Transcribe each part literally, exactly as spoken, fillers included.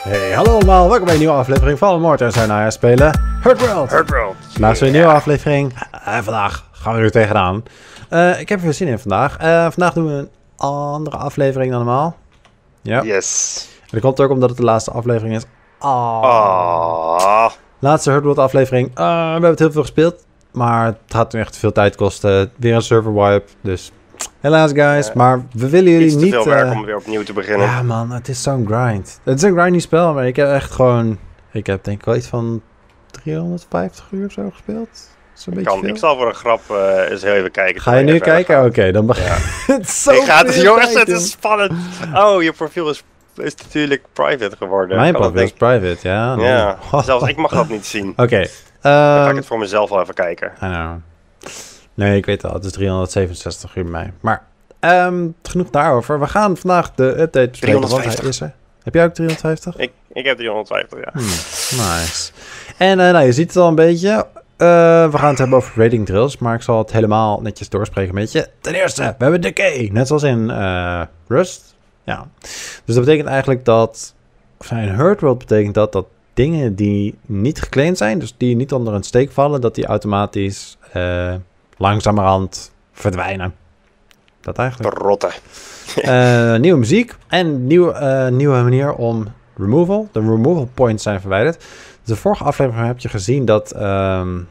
Hey, hallo allemaal, welkom bij een nieuwe aflevering van Morten en Sarnaya spelen Hurt World. Hurt World. Vandaag is weer een nieuwe aflevering en vandaag gaan we er tegenaan. Uh, ik heb er veel zin in vandaag. Uh, vandaag doen we een andere aflevering dan normaal. Ja. Yes. En dat komt ook omdat het de laatste aflevering is. Oh. Oh. Laatste Hurt World aflevering. Uh, we hebben het heel veel gespeeld, maar het gaat nu echt veel tijd kosten. Weer een server wipe, dus helaas guys. Uh, maar we willen jullie iets te niet... veel werk uh, om weer opnieuw te beginnen. Ja man, het is zo'n grind. Het is een grindy spel, maar ik heb echt gewoon... Ik heb denk ik wel iets van driehonderdvijftig uur of zo gespeeld. Zo'n beetje kan, veel. Ik zal voor een grap uh, eens heel even kijken. Ga je nu kijken? Oké, okay, dan begin ja. het zo. Ik ga het, jongens, het is spannend. Oh, je profiel is, is natuurlijk private geworden. Mijn profiel is private, ja. Nee. Ja, zelfs ik mag dat niet zien. Oké. Okay, um, dan ga ik het voor mezelf wel even kijken. I know. Nee, ik weet al, het is driehonderdzevenenzestig uur bij mij. Maar um, genoeg daarover. We gaan vandaag de update bespreken. driehonderdvijftig. Is er. Heb jij ook driehonderdvijftig? Ik, ik heb driehonderdvijftig, ja. Hmm, nice. En uh, nou, je ziet het al een beetje. Uh, we gaan het hebben over rating drills, maar ik zal het helemaal netjes doorspreken met je. Ten eerste, we hebben decay, net zoals in uh, Rust. Ja. Dus dat betekent eigenlijk dat, of in Hurt World betekent dat, dat dingen die niet geclaimd zijn, dus die niet onder een steek vallen, dat die automatisch uh, langzamerhand verdwijnen. Dat eigenlijk. De rotte. uh, nieuwe muziek en nieuw, uh, nieuwe manier om removal. De removal points zijn verwijderd. De vorige aflevering heb je gezien dat... Um,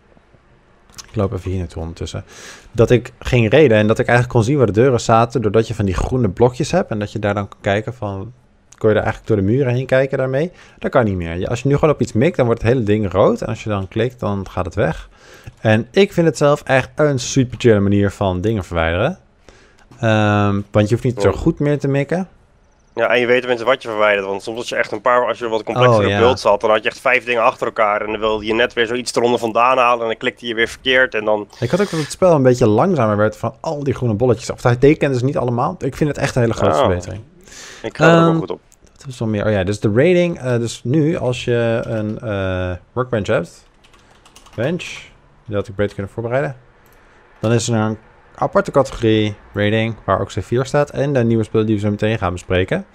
ik loop even hier naartoe ondertussen. Dat ik ging raiden en dat ik eigenlijk kon zien waar de deuren zaten, doordat je van die groene blokjes hebt en dat je daar dan kan kijken van... Kon je er eigenlijk door de muren heen kijken daarmee? Dat kan niet meer. Als je nu gewoon op iets mikt, dan wordt het hele ding rood. En als je dan klikt, dan gaat het weg. En ik vind het zelf echt een super chille manier van dingen verwijderen. Um, want je hoeft niet zo goed meer te mikken. Ja, en je weet tenminste wat je verwijdert. Want soms als je echt een paar, als je wat complexere oh, ja. beeld zat, dan had je echt vijf dingen achter elkaar. En dan wilde je net weer zoiets eronder vandaan halen. En dan klikte je weer verkeerd. En dan... Ik had ook dat het spel een beetje langzamer werd van al die groene bolletjes. Of hij tekent dus niet allemaal. Ik vind het echt een hele grote oh. verbetering. Ik ga er um, ook wel goed op. Wat is er meer? Oh ja, dus de rating. Uh, dus nu, als je een uh, workbench hebt. Bench. Die had ik beter kunnen voorbereiden. Dan is er een aparte categorie rating, waar ook C vier staat. En de nieuwe spullen die we zo meteen gaan bespreken.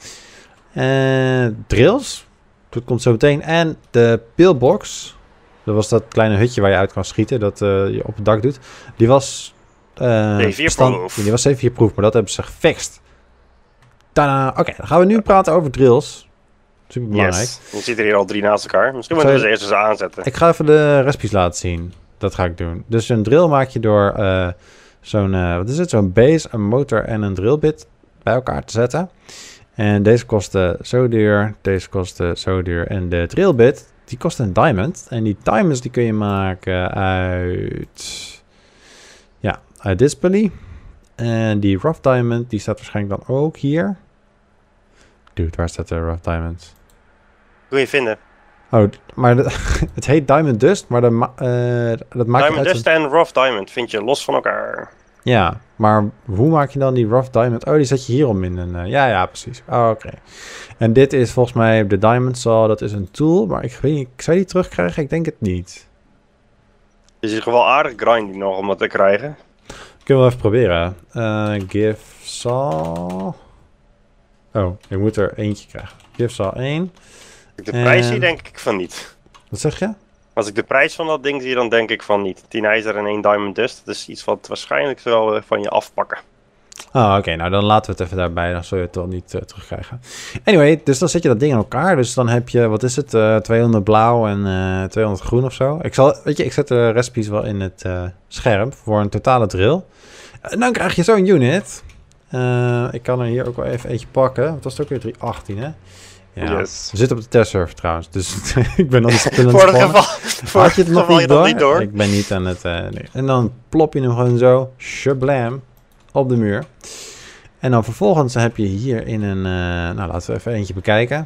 Uh, drills. Dat komt zo meteen. En de pillbox. Dat was dat kleine hutje waar je uit kan schieten. Dat uh, je op het dak doet. Die was... Uh, C vier-proof. Die was C vier-proof, maar dat hebben ze gefixt. Oké, okay, dan gaan we nu praten over drills. Super belangrijk. Yes. Je ziet er hier al drie naast elkaar. Misschien moeten we ze eerst eens aanzetten. Ik ga even de recipes laten zien. Dat ga ik doen. Dus een drill maak je door uh, zo'n, uh, wat is het? Zo'n base, een motor en een drillbit bij elkaar te zetten. En deze kosten zo duur, deze kosten zo duur. En de drillbit, die kost een diamond. En die diamonds die kun je maken uit, ja, uit display. En die rough diamond, die staat waarschijnlijk dan ook hier. Dude, waar staat de rough diamond? Kun je vinden. Oh, maar de, het heet Diamond Dust, maar de, uh, dat maakt Diamond Dust en Rough Diamond vind je los van elkaar. Ja, maar hoe maak je dan die Rough Diamond? Oh, die zet je hierom in een... Uh, ja, ja, precies. Oh, oké. Okay. En dit is volgens mij de Diamond Saw, dat is een tool, maar ik weet niet, zou je die terugkrijgen? Ik denk het niet. Het is wel aardig grindy nog om dat te krijgen. Kunnen we even proberen. Uh, give Saw... Oh, ik moet er eentje krijgen. Give Saw één. Als ik de prijs zie, denk ik van niet. Wat zeg je? Als ik de prijs van dat ding zie, dan denk ik van niet. tien ijzer en één diamond dust. Dat is iets wat waarschijnlijk wel van je afpakken. Ah, oké. Okay. Nou, dan laten we het even daarbij. Dan zul je het wel niet uh, terugkrijgen. Anyway, dus dan zet je dat ding in elkaar. Dus dan heb je, wat is het? Uh, tweehonderd blauw en uh, tweehonderd groen of zo. Ik zal, weet je, ik zet de recipes wel in het uh, scherm voor een totale drill. En dan krijg je zo'n unit. Uh, ik kan er hier ook wel even eentje pakken. Het was ook weer driehonderdachttien, hè? Ja, yes. We zitten op de testserver trouwens, dus ik ben al die spullen voor het geval, voor Had je het nog niet, door? niet door? Ik ben niet aan het... Uh, nee. En dan plop je hem gewoon zo, shablam, op de muur. En dan vervolgens heb je hier in een... Uh, nou, laten we even eentje bekijken.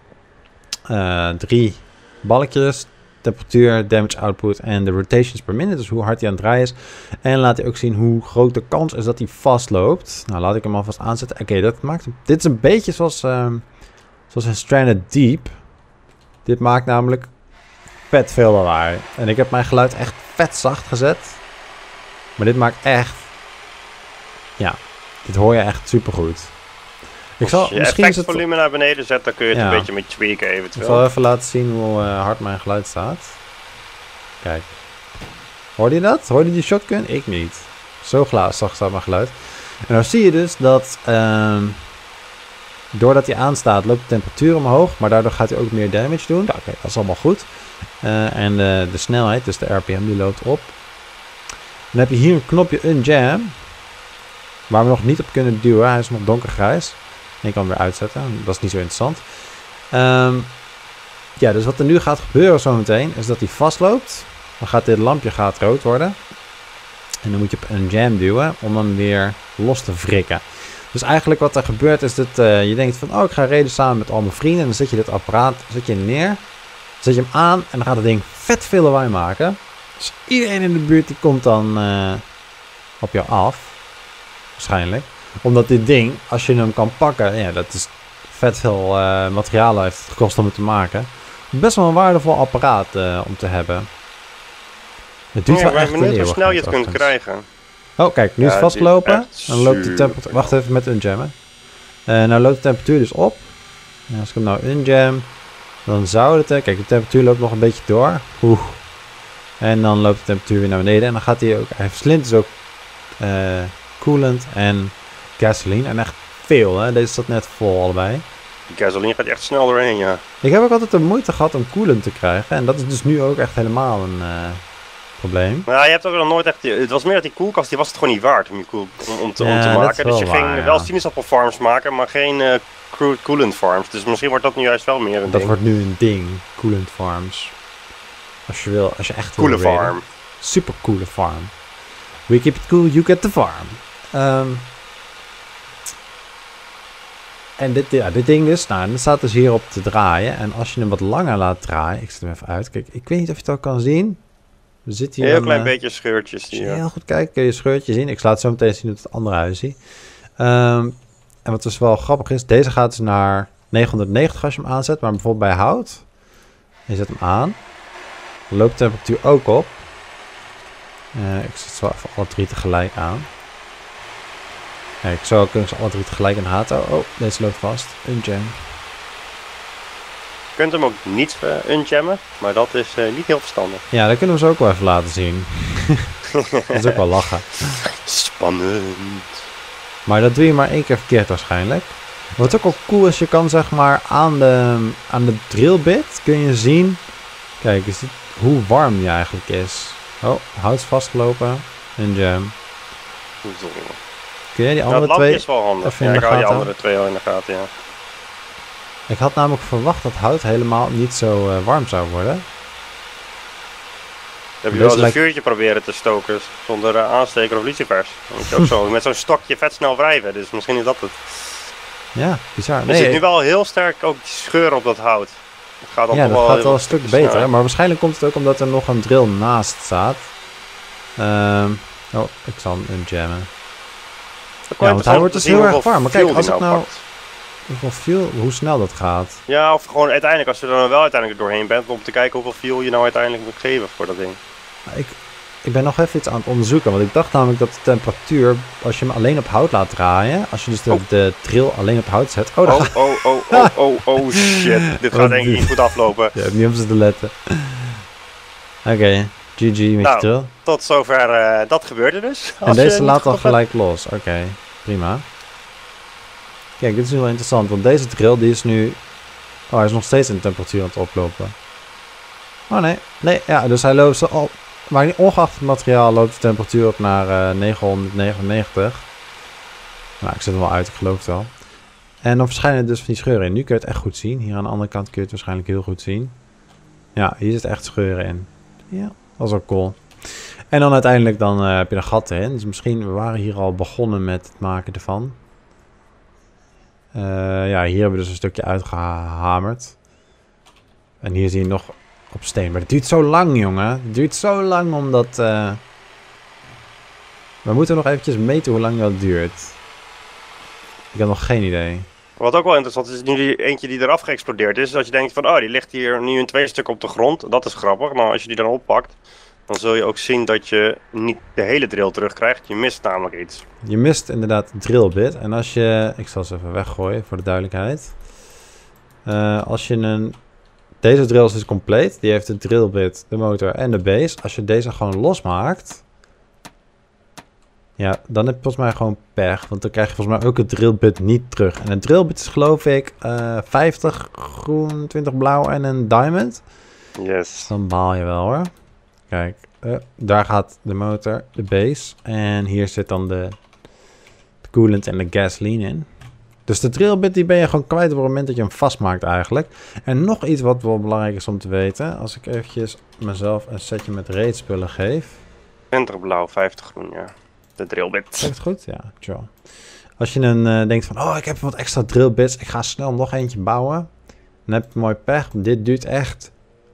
Uh, drie balkjes, temperatuur, damage output en de rotations per minute. Dus hoe hard hij aan het draaien is. En laat hij ook zien hoe groot de kans is dat hij vastloopt. Nou, laat ik hem alvast aanzetten. Oké, okay, dat maakt hem... Dit is een beetje zoals... Um, Zoals een Stranded Deep. Dit maakt namelijk vet veel lawaai. En ik heb mijn geluid echt vet zacht gezet. Maar dit maakt echt... Ja, dit hoor je echt supergoed. Ik zal, Als je misschien is het... effectvolume naar beneden zet, dan kun je het Ja. een beetje mee tweaken Ik eventueel. zal even laten zien hoe uh, hard mijn geluid staat. Kijk. Hoorde je dat? Hoorde je die shotgun? Ik niet. Zo glazig staat mijn geluid. En dan zie je dus dat... Uh, doordat hij aanstaat, loopt de temperatuur omhoog. Maar daardoor gaat hij ook meer damage doen. Nou, oké, dat is allemaal goed. Uh, en uh, de snelheid, dus de R P M, die loopt op. Dan heb je hier een knopje Unjam. Waar we nog niet op kunnen duwen. Hij is nog donkergrijs. En je kan hem weer uitzetten. Dat is niet zo interessant. Um, ja, dus wat er nu gaat gebeuren zometeen, is dat hij vastloopt. Dan gaat dit lampje gaat rood worden. En dan moet je op Unjam duwen om hem weer los te wrikken. Dus eigenlijk wat er gebeurt is dat uh, je denkt van, oh, ik ga reden samen met al mijn vrienden. En dan zet je dit apparaat zet je neer. Dan zet je hem aan en dan gaat het ding vet veel lawaai maken. Dus iedereen in de buurt die komt dan uh, op jou af. Waarschijnlijk. Omdat dit ding, als je hem kan pakken, ja, dat is vet veel uh, materiaal heeft het gekost om het te maken. Best wel een waardevol apparaat uh, om te hebben. Het duurt ja, wel ik echt ben benieuwd een hoe snel je het kunt overigens. krijgen. Oh, kijk, nu Ja, is het vastgelopen. Dan loopt de temperatuur... Wacht super even met unjammen. Uh, nou loopt de temperatuur dus op. En als ik hem nou unjam, dan zou het... Kijk, de temperatuur loopt nog een beetje door. Oeh. En dan loopt de temperatuur weer naar beneden. En dan gaat hij ook... Hij verslindt dus ook uh, coolant en gasoline. En echt veel, hè. Deze zat net vol allebei. Die gasoline gaat echt snel doorheen, ja. Ik heb ook altijd de moeite gehad om coolant te krijgen. En dat is dus nu ook echt helemaal een... Uh, probleem. Maar ja, je hebt ook nog nooit echt... Het was meer dat die koelkast, die was het gewoon niet waard om, je koel, om, om, te, ja, om te maken. Dus je waar, ging ja. wel sinaasappelfarms maken, maar geen uh, crude coolant farms. Dus misschien wordt dat nu juist wel meer een dat ding. wordt nu een ding. Coolant farms. Als je wil, als je echt wil Coole raiden. farm. Super coole farm. We keep it cool, you get the farm. Um, en dit, ja, dit ding dus, nou, dat staat dus hierop te draaien. En als je hem wat langer laat draaien, ik zet hem even uit. Kijk, ik weet niet of je het ook kan zien. Er zit hier Heel een, klein uh, beetje scheurtjes. als je Die, heel goed kijkt, kun je een scheurtje zien. Ik laat het zo meteen zien hoe het andere huis ziet. Um, en wat dus wel grappig is, deze gaat dus naar negenhonderdnegentig als je hem aanzet. Maar bijvoorbeeld bij hout, je zet hem aan, dan loopt de temperatuur ook op. Uh, ik zet ze wel even alle drie tegelijk aan. Kijk, zo kunnen ze alle drie tegelijk in haat. Oh, oh, deze loopt vast. Unjam. Je kunt hem ook niet uh, unjammen, maar dat is uh, niet heel verstandig. Ja, dat kunnen we ze ook wel even laten zien. Dat is ook wel lachen. Spannend. Maar dat doe je maar één keer verkeerd waarschijnlijk. Wat ook wel cool is, je kan zeg maar aan de, aan de drillbit kun je zien... Kijk, is dit, hoe warm die eigenlijk is. Oh, hout is vastgelopen. Unjam. Kun jij die andere nou, het twee... is wel handig. even in Ja, de ik hou die gaten andere twee al in de gaten, ja. Ik had namelijk verwacht dat hout helemaal niet zo uh, warm zou worden. Heb je Deze wel eens een lijkt- vuurtje proberen te stoken zonder uh, aansteker of lucifers? Dan moet je ook zo met zo'n stokje vet snel wrijven, dus misschien is dat het. Ja, bizar. Er Nee, zit nu wel heel sterk ook die scheur op dat hout. Het gaat dan ja, toch dat wel gaat heel wel een stuk snel. beter. Maar waarschijnlijk komt het ook omdat er nog een drill naast staat. Um, oh, ik zal hem unjammen. Dat kan Ja, je want hij wordt dus zien heel erg hoeveel warm. Maar kijk, fuel als die ik nou- pakt. Hoeveel fuel, hoe snel dat gaat. Ja, of gewoon uiteindelijk, als je er dan wel uiteindelijk doorheen bent, om te kijken hoeveel fuel je nou uiteindelijk moet geven voor dat ding. Ik, ik ben nog even iets aan het onderzoeken. Want ik dacht namelijk dat de temperatuur, als je hem alleen op hout laat draaien. Als je dus de, Oh. de drill alleen op hout zet. Oh, dat Oh, gaat... oh, oh, oh, oh, oh shit. Dit Wat gaat denk ik dit? niet goed aflopen. Je hebt niet op zitten letten. Oké, okay, G G met je Nou, drill. Tot zover, uh, dat gebeurde dus. En Als je deze niet laat goed al hebt- gelijk los. Oké, okay, prima. Kijk, dit is nu wel interessant, want deze drill die is nu... Oh, hij is nog steeds in de temperatuur aan het oplopen. Oh nee, nee, ja, dus hij loopt zo al... Maar niet ongeacht het materiaal loopt de temperatuur op naar uh, negenhonderdnegenennegentig. Nou, ik zet hem wel uit, ik geloof het wel. En dan verschijnen dus van die scheuren in. Nu kun je het echt goed zien. Hier aan de andere kant kun je het waarschijnlijk heel goed zien. Ja, hier zitten echt scheuren in. Ja, dat is ook cool. En dan uiteindelijk dan, uh, heb je er gat in. Dus misschien, we waren hier al begonnen met het maken ervan. Uh, ja, hier hebben we dus een stukje uitgehamerd. En hier zie je nog op steen. Maar het duurt zo lang, jongen. Het duurt zo lang omdat... Uh... We moeten nog eventjes meten hoe lang dat duurt. Ik heb nog geen idee. Wat ook wel interessant is, is nu die eentje die eraf geëxplodeerd is. Dat je denkt van, oh, die ligt hier nu in twee stukken op de grond. Dat is grappig. Maar als je die dan oppakt, dan zul je ook zien dat je niet de hele drill terugkrijgt. Je mist namelijk iets. Je mist inderdaad drill bit. En als je... Ik zal ze even weggooien voor de duidelijkheid. Uh, als je een... Deze drill is dus compleet. Die heeft de drill bit, de motor en de base. Als je deze gewoon losmaakt... Ja, dan heb je volgens mij gewoon pech. Want dan krijg je volgens mij ook het drill bit niet terug. En een drill bit is geloof ik uh, vijftig groen, twintig blauw en een diamond. Yes. Dan baal je wel hoor. Kijk, uh, daar gaat de motor, de base. En hier zit dan de, de coolant en de gasoline in. Dus de drill bit die ben je gewoon kwijt op het moment dat je hem vastmaakt eigenlijk. En nog iets wat wel belangrijk is om te weten. Als ik eventjes mezelf een setje met reedspullen geef. twintig blauw, vijftig groen, ja. De drillbit. Is het goed? Ja, chill. Als je dan uh, denkt van, oh, ik heb wat extra drillbits. Ik ga snel nog eentje bouwen. Dan heb je mooi pech. Dit duurt echt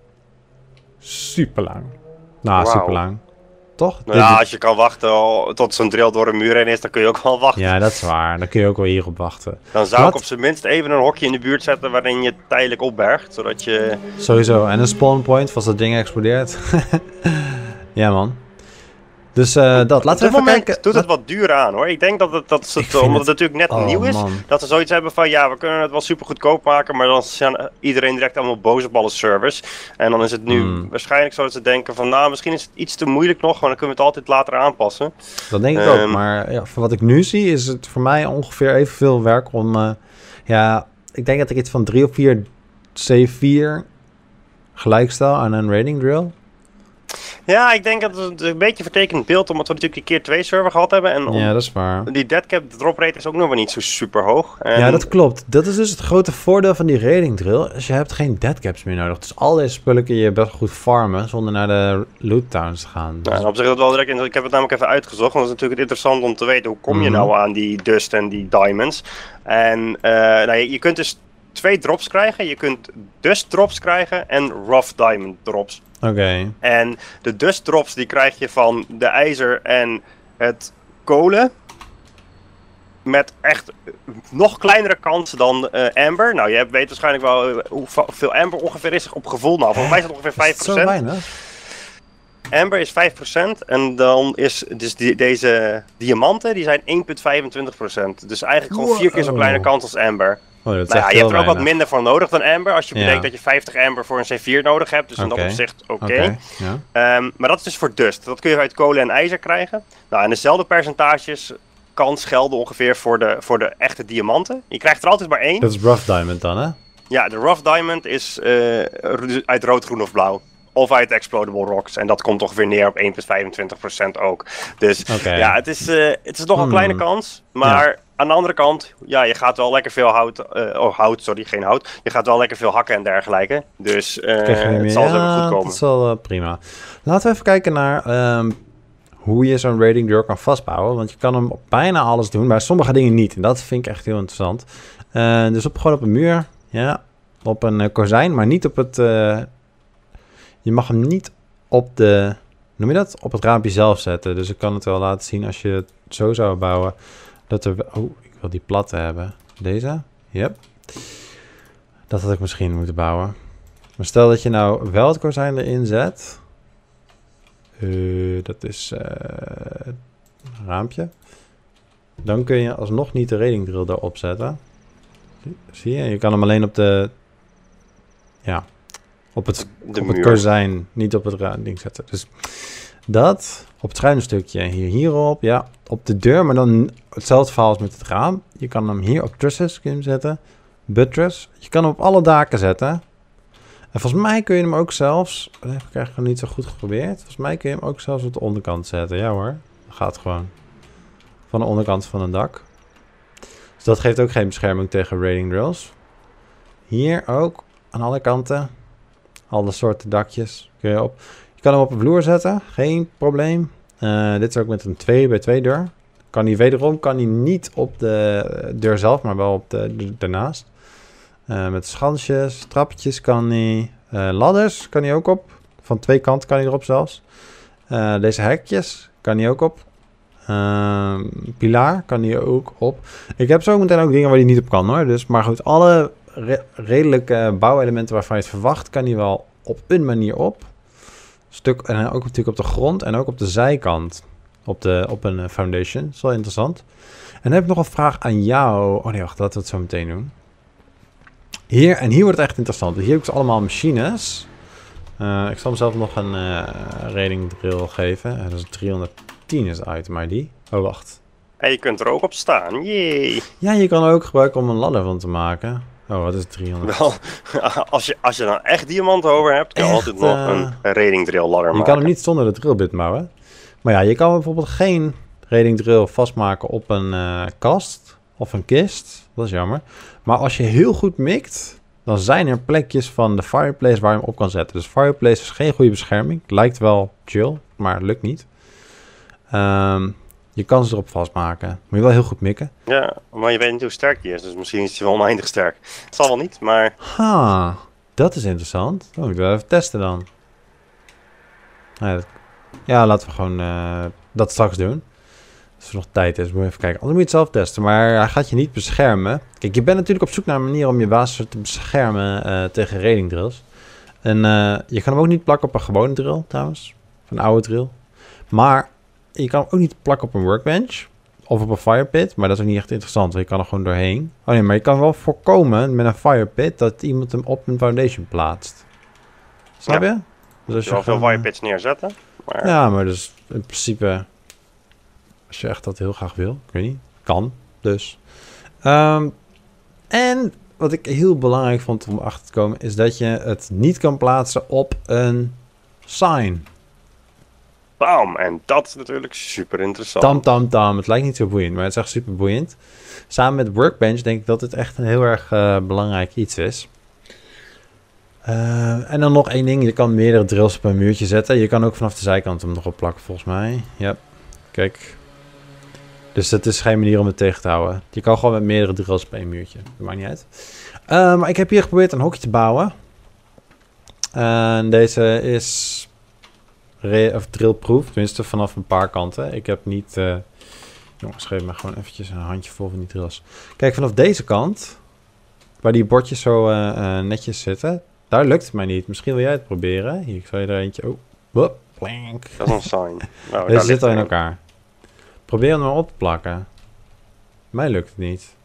super lang. Nou, wow. super lang. Toch? Nou ja, als je kan wachten tot zo'n drill door een muur heen is, dan kun je ook wel wachten. Ja, dat is waar. Dan kun je ook wel hierop wachten. Dan zou Wat? ik op zijn minst even een hokje in de buurt zetten waarin je tijdelijk opbergt, zodat je... Sowieso. En een spawn point, als dat ding explodeert. Ja, man. Dus uh, dat, laten we even kijken. Doet het wat duur aan hoor. Ik denk dat het, dat het omdat het natuurlijk net oh, nieuw is, man. dat ze zoiets hebben van ja, we kunnen het wel super goedkoop maken, maar dan zijn iedereen direct allemaal boos op alle servers. En dan is het nu mm. waarschijnlijk zo dat ze denken van nou, misschien is het iets te moeilijk nog, maar dan kunnen we het altijd later aanpassen. Dat denk ik um, ook, maar ja, van wat ik nu zie is het voor mij ongeveer evenveel werk om, uh, ja, ik denk dat ik iets van drie of vier C vier gelijk stel aan een raiding drill. Ja, ik denk dat het een beetje vertekend beeld, omdat we natuurlijk een keer twee server gehad hebben. En ja, dat is waar. Die deadcap drop rate is ook nog wel niet zo super hoog. En ja, dat klopt. Dat is dus het grote voordeel van die raiding drill. Dus je hebt geen deadcaps meer nodig. Dus al deze spullen kun je best goed farmen zonder naar de loot towns te gaan. Dus... Nou, op zich dat wel direct. Ik heb het namelijk even uitgezocht, want dat is natuurlijk interessant om te weten hoe kom je mm-hmm. nou aan die dust en die diamonds. En uh, nou, je, je kunt dus twee drops krijgen. Je kunt dust drops krijgen en rough diamond drops. Oké. Okay. En de dust drops die krijg je van de ijzer en het kolen. Met echt nog kleinere kans dan uh, amber. Nou, je weet waarschijnlijk wel uh, hoeveel amber ongeveer is op gevoel. Nou, volgens mij is het ongeveer vijf procent. Zo weinig. Amber is vijf procent en dan is dus die, deze diamanten die zijn één komma vijfentwintig procent. Dus eigenlijk gewoon wow. vier keer zo'n kleine kans als amber. Oh, dat nou ja, je hebt er ook weinig. wat minder voor nodig dan amber. Als je ja. bedenkt dat je vijftig amber voor een C vier nodig hebt. Dus in okay. dat opzicht oké. Okay. Okay. Ja. Um, maar dat is dus voor dust. Dat kun je uit kolen en ijzer krijgen. Nou, en dezelfde percentages kans gelden ongeveer voor de, voor de echte diamanten. Je krijgt er altijd maar één. Dat is rough diamond dan, hè? Ja, de rough diamond is uh, uit rood, groen of blauw. Of uit explodable rocks. En dat komt ongeveer neer op één komma vijfentwintig procent ook. Dus okay. ja, het is, uh, het is nog een hmm. kleine kans. Maar ja. aan de andere kant, ja, je gaat wel lekker veel hout... Uh, oh, hout, sorry, geen hout. Je gaat wel lekker veel hakken en dergelijke. Dus uh, het zal zo ja, goed komen. Dat is wel uh, prima. Laten we even kijken naar... Um, hoe je zo'n raiding drill kan vastbouwen. Want je kan hem op bijna alles doen. Maar sommige dingen niet. En dat vind ik echt heel interessant. Uh, dus op, gewoon op een muur. Ja, op een uh, kozijn. Maar niet op het... Uh, je mag hem niet op de... Noem je dat? Op het raampje zelf zetten. Dus ik kan het wel laten zien als je het zo zou bouwen. Dat er... Oh, ik wil die platte hebben. Deze? Yep. Dat had ik misschien moeten bouwen. Maar stel dat je nou wel het kozijn erin zet... Uh, dat is uh, een raampje. Dan kun je alsnog niet de raiding drill erop zetten. Zie je? Je kan hem alleen op de... Ja. Op het, op het kozijn. Niet op het ding zetten. Dus dat. Op het schuine stukje. Hier, hierop. Ja. Op de deur. Maar dan hetzelfde verhaal als met het raam. Je kan hem hier op trusses kun je hem zetten. Buttress. Je kan hem op alle daken zetten. En volgens mij kun je hem ook zelfs... Dat heb ik eigenlijk nog niet zo goed geprobeerd. Volgens mij kun je hem ook zelfs op de onderkant zetten. Ja hoor, dat gaat gewoon. Van de onderkant van een dak. Dus dat geeft ook geen bescherming tegen raiding drills. Hier ook, aan alle kanten. Alle soorten dakjes kun je op. Je kan hem op een vloer zetten, geen probleem. Uh, dit is ook met een twee bij twee deur. Kan hij wederom kan hij niet op de deur zelf, maar wel op de, de daarnaast. Uh, met schansjes, trappetjes kan hij. Uh, ladders kan hij ook op. Van twee kanten kan hij erop zelfs. Uh, deze hekjes kan hij ook op. Uh, pilaar kan hij ook op. Ik heb zo meteen ook dingen waar hij niet op kan hoor. Dus, maar goed, alle re redelijke bouwelementen waarvan je het verwacht, kan hij wel op een manier op. Stuk, en ook natuurlijk op de grond en ook op de zijkant. Op, de, op een foundation. Dat is wel interessant. En dan heb ik nog een vraag aan jou. Oh nee, wacht, laten we het zo meteen doen. Hier, en hier wordt het echt interessant. Hier heb ik dus allemaal machines. Uh, ik zal mezelf nog een uh, rating drill geven. Uh, dat is driehonderdtien is het item I D. Oh, wacht. En je kunt er ook op staan. Yay. Ja, je kan er ook gebruiken om een ladder van te maken. Oh, wat is driehonderd? Wel, als je, als je dan echt diamanten over hebt, kan je altijd nog uh, een rating drill ladder maken. Je kan hem niet zonder de drillbit bouwen. Maar ja, je kan bijvoorbeeld geen rating drill vastmaken op een uh, kast of een kist. Dat is jammer. Maar als je heel goed mikt, dan zijn er plekjes van de fireplace waar je hem op kan zetten. Dus fireplace is geen goede bescherming. Lijkt wel chill, maar lukt niet. Um, je kan ze erop vastmaken. Moet je wel heel goed mikken. Ja, maar je weet niet hoe sterk die is. Dus misschien is hij wel oneindig sterk. Het zal wel niet, maar... Ha, dat is interessant. Oh, ik wil even testen dan. Ja, dat... ja laten we gewoon uh, dat straks doen. Als er nog tijd is, moet je even kijken. Anders moet je het zelf testen, maar hij gaat je niet beschermen. Kijk, je bent natuurlijk op zoek naar een manier om je basis te beschermen uh, tegen rating drills. En uh, je kan hem ook niet plakken op een gewone drill, trouwens. Of een oude drill. Maar je kan hem ook niet plakken op een workbench. Of op een firepit, maar dat is ook niet echt interessant. Want je kan er gewoon doorheen. Oh nee, maar je kan wel voorkomen met een firepit dat iemand hem op een foundation plaatst. Snap je? Ja. Dus als je kan veel firepits neerzetten. Maar... Ja, maar dus in principe... Als je echt dat heel graag wil. Ik weet niet. Kan. Dus. Um, en wat ik heel belangrijk vond om achter te komen... is dat je het niet kan plaatsen op een sign. Bam. En dat is natuurlijk super interessant. Tam, tam, tam. Het lijkt niet zo boeiend, maar het is echt super boeiend. Samen met Workbench denk ik dat het echt een heel erg uh, belangrijk iets is. Uh, en dan nog één ding. Je kan meerdere drills op een muurtje zetten. Je kan ook vanaf de zijkant hem nog op plakken, volgens mij. Ja. Kijk. Dus dat is geen manier om het tegen te houden. Je kan gewoon met meerdere drills op één muurtje. Dat maakt niet uit. Uh, maar ik heb hier geprobeerd een hokje te bouwen. En uh, deze is of drillproof. Tenminste vanaf een paar kanten. Ik heb niet... Uh, jongens, geef me gewoon eventjes een handje vol van die drills. Kijk, vanaf deze kant... Waar die bordjes zo uh, uh, netjes zitten... Daar lukt het mij niet. Misschien wil jij het proberen. Hier, ik zal je er eentje... Oh, whoop, plank. Dat is een sign. Nou, deze zit al in elkaar. Probeer hem maar op te plakken. Mij lukt het niet.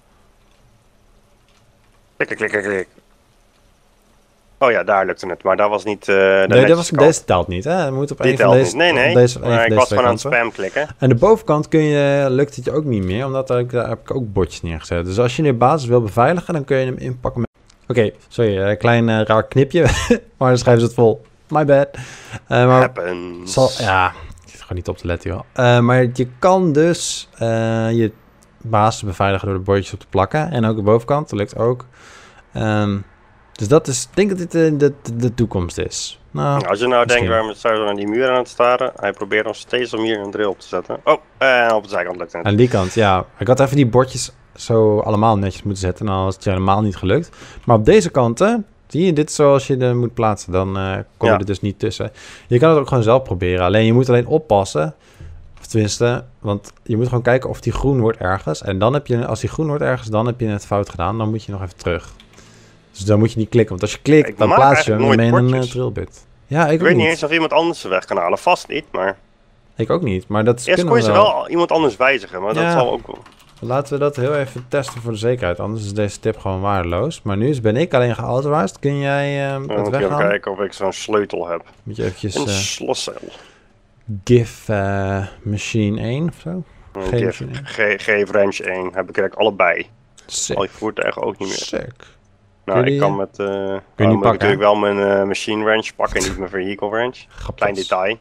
Klik, klik, klik, klik. Oh ja, daar lukte het. Maar dat was niet... Uh, de nee, dat was, deze telt niet. Hè? Je moet op Die een van deze... Niet. Nee, nee. Deze, maar ik deze was gewoon aan het kanten. spam klikken. En de bovenkant kun je, lukt het je ook niet meer. Omdat daar, daar heb ik ook bordjes neergezet. Dus als je je basis wil beveiligen, dan kun je hem inpakken met... Oké, okay, sorry. Een klein uh, raar knipje. Maar dan schrijven ze het vol. My bad. Uh, maar Happens. Zal, ja, ik zit gewoon niet op te letten, joh. Uh, maar je kan dus uh, je basis beveiligen door de bordjes op te plakken. En ook de bovenkant, dat lukt ook. Um, dus dat is, ik denk dat dit de, de, de toekomst is. Nou, als je nou misschien. denkt, waarom zou je naar die muur aan het staren? Hij probeert nog steeds om hier een drill op te zetten. Oh, en uh, op de zijkant lukt het. Aan die kant, ja. Ik had even die bordjes zo allemaal netjes moeten zetten. Dan was het helemaal niet gelukt. Maar op deze kanten, zie je dit zoals je er moet plaatsen. Dan uh, kom je ja. er dus niet tussen. Je kan het ook gewoon zelf proberen. Alleen je moet alleen oppassen. Of tenminste, want je moet gewoon kijken of die groen wordt ergens. En dan heb je, als die groen wordt ergens, dan heb je het fout gedaan. Dan moet je nog even terug. Dus dan moet je niet klikken. Want als je klikt, ik dan plaats je hem met een uh, drillbit. Ja, ik, ik weet niet eens of iemand anders de weg kan halen. Vast niet, maar... Ik ook niet, maar dat is... Eerst kon je ze wel. wel iemand anders wijzigen, maar ja. dat zal ook wel... Laten we dat heel even testen voor de zekerheid. Anders is deze tip gewoon waardeloos. Maar nu ben ik alleen geauthorized. Kun jij uh, ja, het weghalen? Even kijken of ik zo'n sleutel heb. Moet je eventjes... Een uh, sloscel. Gif uh, Machine één of zo? Gif Wrench één. Heb ik eigenlijk allebei. Sick. Al je voertuigen ook niet meer. Sick. Nou, ik kan met... Uh, Kun je oh, niet moet pakken, ik natuurlijk wel mijn uh, machine wrench pakken, niet mijn vehicle wrench. Klein detail.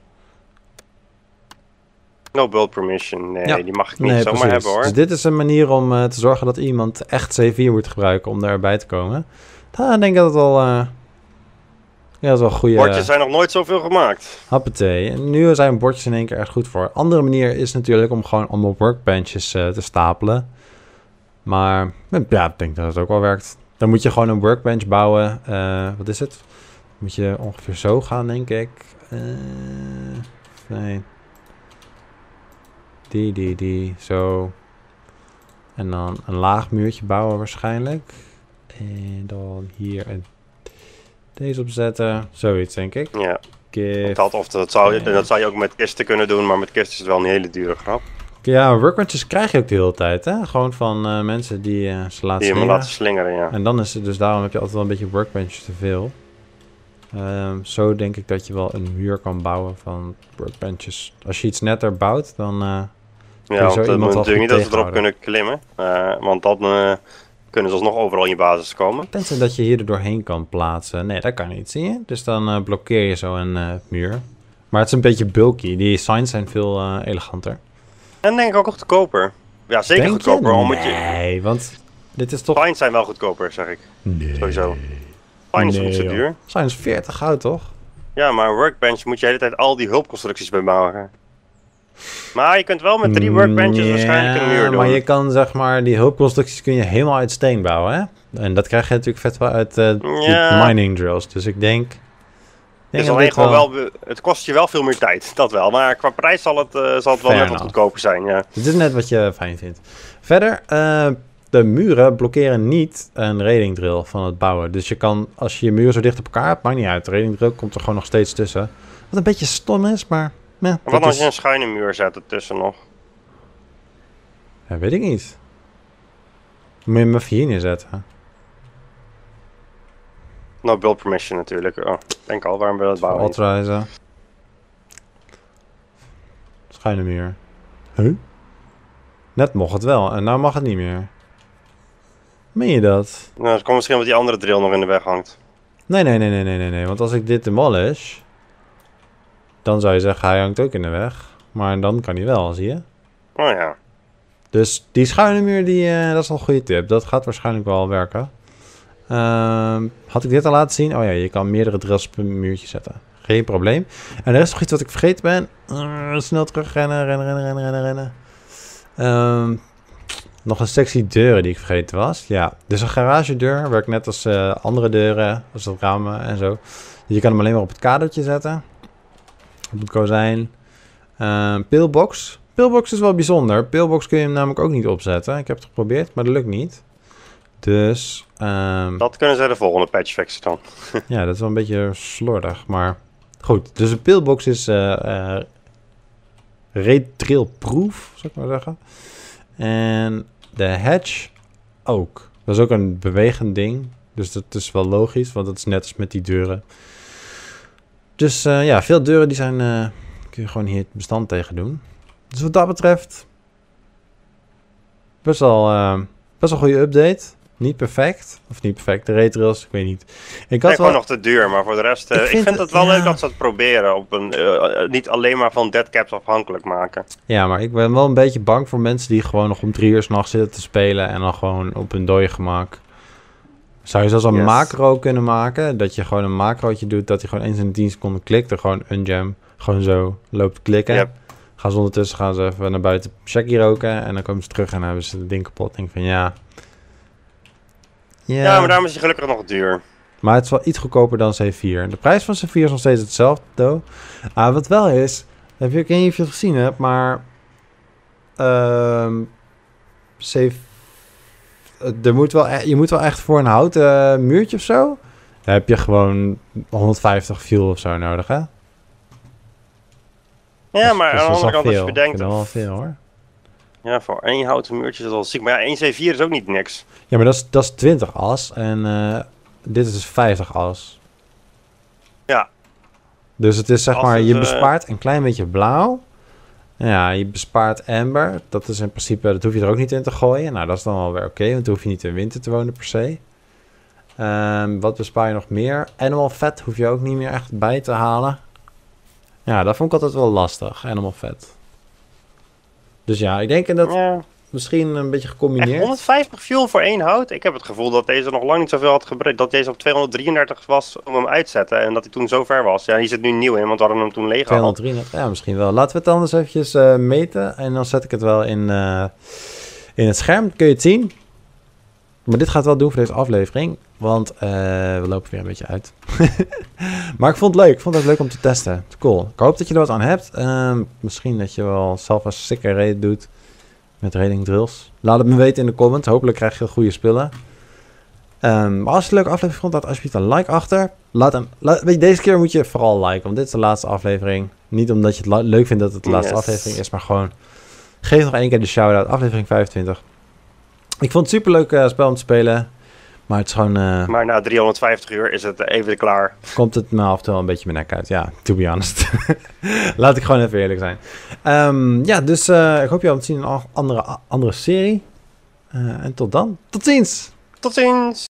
No build permission. Nee, ja. die mag ik niet nee, zomaar precies. hebben hoor. Dus dit is een manier om uh, te zorgen dat iemand echt C vier moet gebruiken om daarbij te komen. Nou, ik denk dat het wel... Uh, ja, dat is wel een goede... Bordjes zijn nog nooit zoveel gemaakt. Happatee. En nu zijn bordjes in één keer echt goed voor. Andere manier is natuurlijk om gewoon allemaal workbenches uh, te stapelen. Maar ja, ik denk dat het ook wel werkt. Dan moet je gewoon een workbench bouwen. Uh, wat is het? Moet je ongeveer zo gaan, denk ik. Uh, nee. Die, die, die. Zo. En dan een laag muurtje bouwen waarschijnlijk. En dan hier een deze opzetten. Zoiets, denk ik. Ja. Gift. Dat, of dat, zou, dat zou je ook met kisten kunnen doen, maar met kisten is het wel een hele dure grap. Ja, workbenches krijg je ook de hele tijd, hè? Gewoon van uh, mensen die uh, ze laten die slingeren. Die laten slingeren, ja. En dan is het dus, daarom heb je altijd wel een beetje workbenches te veel. Um, zo denk ik dat je wel een muur kan bouwen van workbenches. Als je iets netter bouwt, dan uh, kun je ja, zo want, iemand uh, al goed niet dat ze erop tegenhouden. kunnen klimmen, uh, want dan uh, kunnen ze alsnog overal in je basis komen. Tenzij dat je hier er doorheen kan plaatsen. Nee, dat kan niet, zie je? Dus dan uh, blokkeer je zo een uh, muur. Maar het is een beetje bulky. Die signs zijn veel uh, eleganter. En denk ik ook goedkoper. Ja, zeker denk goedkoper. Je? Omdat nee, je... want dit is toch... Signs zijn wel goedkoper, zeg ik. Nee. Sowieso. Signs nee, is niet zo duur. Signs veertig goud, toch? Ja, maar een workbench moet je de hele tijd al die hulpconstructies bij bouwen. Maar je kunt wel met drie workbenches ja, waarschijnlijk een muur doen. Maar je kan zeg maar, die hulpconstructies kun je helemaal uit steen bouwen, hè? En dat krijg je natuurlijk vet wel uit uh, ja. mining drills. Dus ik denk... Het, is alleen gewoon wel... wel, het kost je wel veel meer tijd, dat wel. Maar qua prijs zal het, uh, zal het wel net wat goedkoper zijn, ja. Het is net wat je fijn vindt. Verder, uh, de muren blokkeren niet een raiding drill van het bouwen. Dus je kan, als je je muren zo dicht op elkaar hebt, maakt niet uit. De raiding drill komt er gewoon nog steeds tussen. Wat een beetje stom is, maar... Ja, wat als is... je een schuine muur zet ertussen nog? Ja, weet ik niet. Moet je hem even hier neerzetten? No build permission natuurlijk. Oh, denk al, waarom wil het bouwen? Authorizen. Schuine muur. Huh? Net mocht het wel en nou mag het niet meer. Meen je dat? Nou, dat komt misschien omdat die andere drill nog in de weg hangt. Nee, nee, nee, nee, nee, nee, nee. Want als ik dit demolish, dan zou je zeggen hij hangt ook in de weg. Maar dan kan hij wel, zie je? Oh ja. Dus die schuine muur, die, uh, dat is al een goede tip. Dat gaat waarschijnlijk wel werken. Uh, had ik dit al laten zien? Oh ja, je kan meerdere drills per muurtje zetten. Geen probleem. En er is nog iets wat ik vergeten ben. Uh, snel terug rennen, rennen, rennen, rennen, rennen, rennen. Uh, nog een sectie deuren die ik vergeten was. Ja, dus een garagedeur werkt net als uh, andere deuren, als dat ramen en zo. Je kan hem alleen maar op het kadertje zetten. Op het kozijn. Uh, pillbox. Pillbox is wel bijzonder. Pillbox kun je hem namelijk ook niet opzetten. Ik heb het geprobeerd, maar dat lukt niet. Dus... Um, dat kunnen ze de volgende patch fixen dan. ja, dat is wel een beetje slordig, maar... Goed, dus een pillbox is uh, uh, raid-drill-proof, zou ik maar zeggen. En de hatch ook. Dat is ook een bewegend ding. Dus dat is wel logisch, want dat is net als met die deuren. Dus uh, ja, veel deuren die zijn... Uh, kun je gewoon hier het bestand tegen doen. Dus wat dat betreft... Best wel, uh, best wel een goede update. Niet perfect. Of niet perfect. De raid-drills, ik weet niet. Ik had nee, wel... gewoon nog te duur, maar voor de rest... Uh, ik vind, ik vind het wel ja. leuk dat ze het proberen. Op een, uh, niet alleen maar van deadcaps afhankelijk maken. Ja, maar ik ben wel een beetje bang voor mensen die gewoon nog om drie uur 's nachts zitten te spelen. En dan gewoon op hun dode gemak. Zou je zelfs een yes. macro kunnen maken. Dat je gewoon een macrootje doet. Dat hij gewoon eens in de tien seconden klikt. En gewoon unjam. Gewoon zo loopt klikken. Yep. Gaan ze ondertussen gaan ze even naar buiten checkie roken. En dan komen ze terug en dan hebben ze het ding kapot. Denk van ja... Ja. ja, maar daarom is hij gelukkig nog duur. Maar het is wel iets goedkoper dan C vier. De prijs van C vier is nog steeds hetzelfde, though. Ah, wat wel is... Heb je, ik weet niet of je het gezien hebt, maar... Uh, C... Er moet wel, je moet wel echt voor een houten uh, muurtje of zo... Dan heb je gewoon honderdvijftig fuel of zo nodig, hè? Ja, maar aan de andere kant als je Dat bedenkt... is wel veel, hoor. Ja, voor één houten muurtje is dat al ziek. Maar ja, één C vier is ook niet niks. Ja, maar dat is, dat is twintig as. En uh, dit is dus vijftig as. Ja. Dus het is zeg as maar, is, je uh... bespaart een klein beetje blauw. Ja, je bespaart amber. Dat is in principe, dat hoef je er ook niet in te gooien. Nou, dat is dan wel weer oké. Okay, want dan hoef je niet in winter te wonen per se. Um, wat bespaar je nog meer? Animal fat hoef je ook niet meer echt bij te halen. Ja, dat vond ik altijd wel lastig. Animal fat. Dus ja, ik denk dat ja. misschien een beetje gecombineerd. Echt honderdvijftig fuel voor één hout? Ik heb het gevoel dat deze nog lang niet zoveel had gebruikt. Dat deze op tweehonderddrieëndertig was om hem uit te zetten. En dat hij toen zo ver was. Ja, hier zit nu nieuw in, want we hadden hem toen leeg tweehonderddrieëndertig, ja, misschien wel. Laten we het anders eventjes uh, meten. En dan zet ik het wel in, uh, in het scherm. Kun je het zien. Maar dit gaat wel doen voor deze aflevering. Want uh, we lopen weer een beetje uit. Maar ik vond het leuk. Ik vond het leuk om te testen. Cool. Ik hoop dat je er wat aan hebt. Uh, misschien dat je wel zelf een sikke raid doet. Met raiding drills. Laat het me weten in de comments. Hopelijk krijg je goede spullen. Um, maar als je een leuke aflevering vond, laat alsjeblieft een like achter. Laat hem, laat, weet je, deze keer moet je vooral liken, want dit is de laatste aflevering. Niet omdat je het la- leuk vindt dat het de laatste yes. aflevering is, maar gewoon geef nog één keer de shout-out. Aflevering vijfentwintig. Ik vond het super leuk uh, spel om te spelen. Maar het is gewoon... Uh, maar na driehonderdvijftig uur is het even klaar. Komt het me af en toe wel een beetje mijn nek uit. Ja, to be honest. Laat ik gewoon even eerlijk zijn. Um, ja, dus uh, ik hoop je al te zien in een andere, andere serie. Uh, en tot dan. Tot ziens! Tot ziens!